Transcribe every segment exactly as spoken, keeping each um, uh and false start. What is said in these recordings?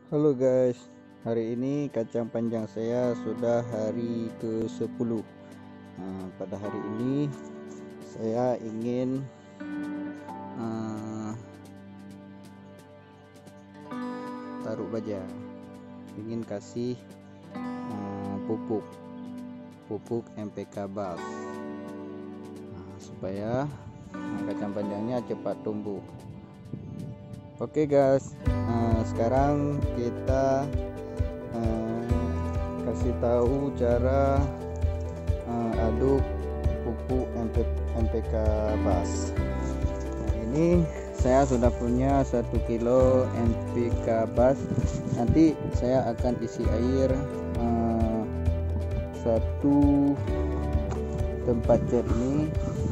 Halo guys, hari ini kacang panjang saya sudah hari ke sepuluh. Nah, pada hari ini saya ingin uh, taruh baja, ingin kasih uh, pupuk pupuk M P K Bas, nah, supaya uh, kacang panjangnya cepat tumbuh. Oke guys, uh, sekarang kita uh, kasih tahu cara uh, aduk pupuk M P K Bas. Nah, ini saya sudah punya satu kilo M P K Bas. Nanti saya akan isi air uh, satu tempat cat ini.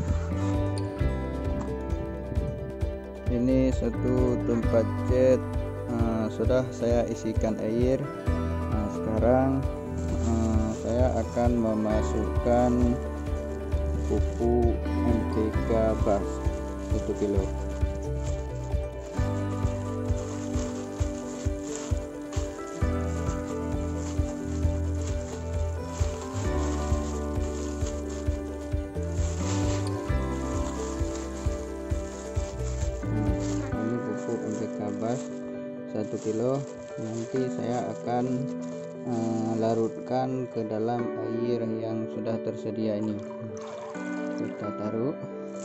Ini satu tempat cat uh, sudah saya isikan air. Nah, sekarang uh, saya akan memasukkan pupuk M P K Bas satu kilo. Ini pupuk M P K Bas satu kilo. Nanti saya akan uh, larutkan ke dalam air yang sudah tersedia ini. Kita taruh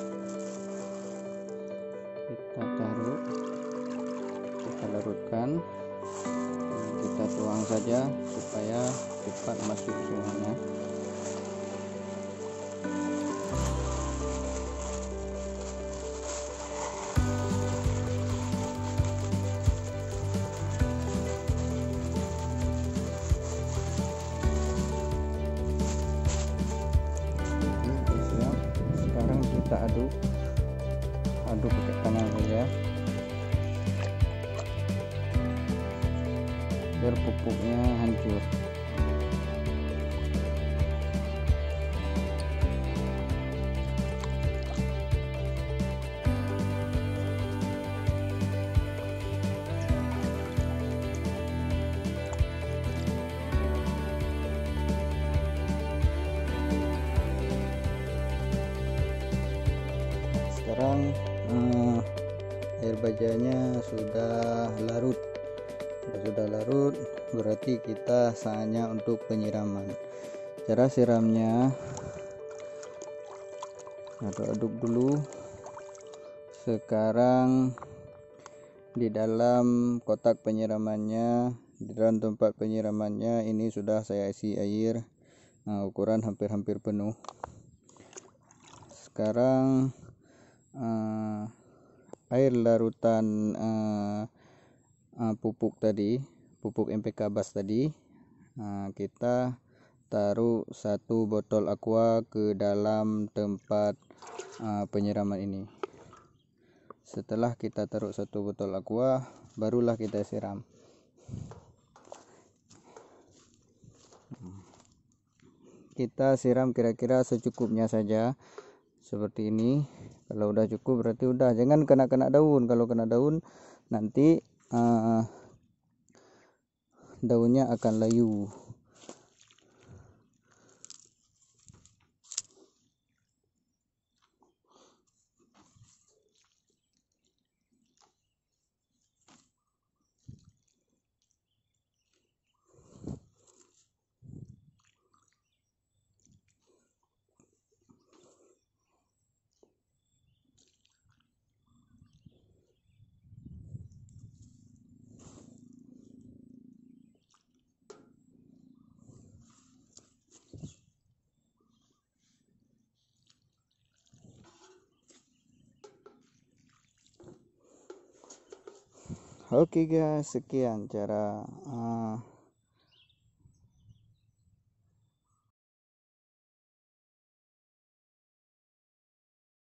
kita taruh kita larutkan, kita tuang saja supaya cepat masuk semuanya. Sekarang kita aduk aduk pakai tangan saja biar pupuknya hancur. Sekarang eh, air bajanya sudah larut sudah larut berarti kita saatnya untuk penyiraman. Cara siramnya, aduk-aduk dulu. Sekarang di dalam kotak penyiramannya, di dalam tempat penyiramannya ini sudah saya isi air, nah, ukuran hampir-hampir penuh. Sekarang uh, air larutan uh, uh, pupuk tadi, pupuk M P K Bas tadi, uh, kita taruh satu botol aqua ke dalam tempat uh, penyiraman ini. Setelah kita taruh satu botol aqua, barulah kita siram. Kita siram kira-kira secukupnya saja, seperti ini. Kalau udah cukup berarti udah, jangan kena-kena daun. Kalau kena daun nanti uh, daunnya akan layu. Oke guys, sekian cara uh,